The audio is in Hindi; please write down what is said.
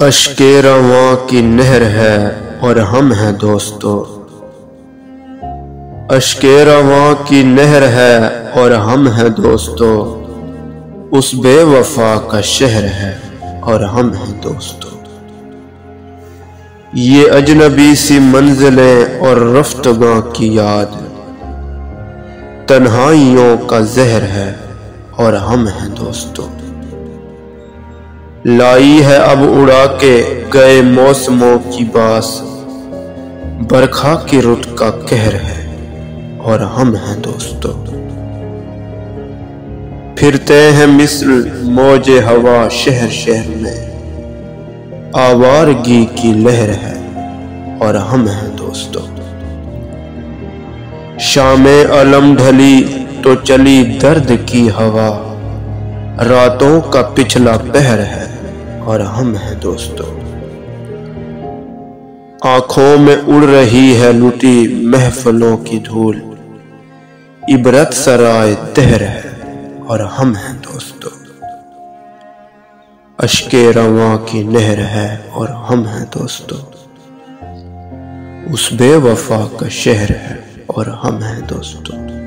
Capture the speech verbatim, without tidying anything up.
अश्के रवां की नहर है और हम हैं दोस्तों। अश्के रवां की नहर है और हम हैं दोस्तों। उस बेवफा का शहर है और हम हैं दोस्तों। ये अजनबी सी मंजिलें और रफ्तगां की याद तन्हाइयों का जहर है और हम हैं दोस्तों। लाई है अब उड़ा के गए मौसमों की बास, बरखा की रुत का कहर है और हम हैं दोस्तों। फिरते हैं मिसल मौजे हवा शहर शहर में, आवारगी की लहर है और हम हैं दोस्तों। शामे अलम ढली तो चली दर्द की हवा, रातों का पिछला पहर है और हम हैं दोस्तों। आंखों में उड़ रही है लुटी महफलों की धूल, इबरत सराय तहर है और हम हैं दोस्तों। अश्के रवां की नहर है और हम हैं दोस्तों। उस बेवफा का शहर है और हम हैं दोस्तों।